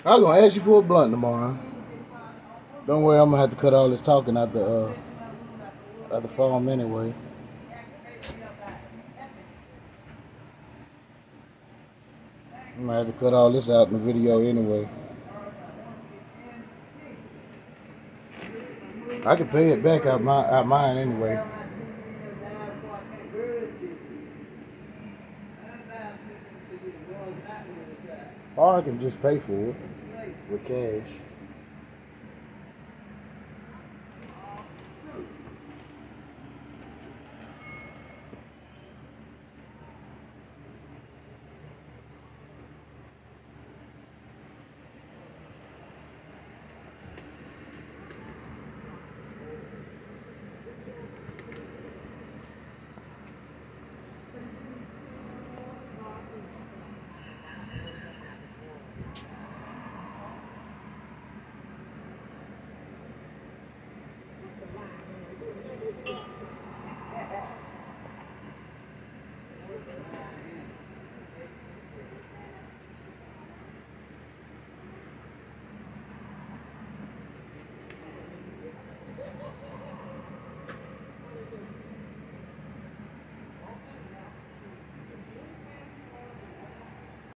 I'm gonna ask you for a blunt tomorrow. Don't worry, I'm gonna have to cut all this talking out the phone anyway. I'm gonna have to cut all this out in the video anyway. I can pay it back out mine anyway. Or I can just pay for it with cash.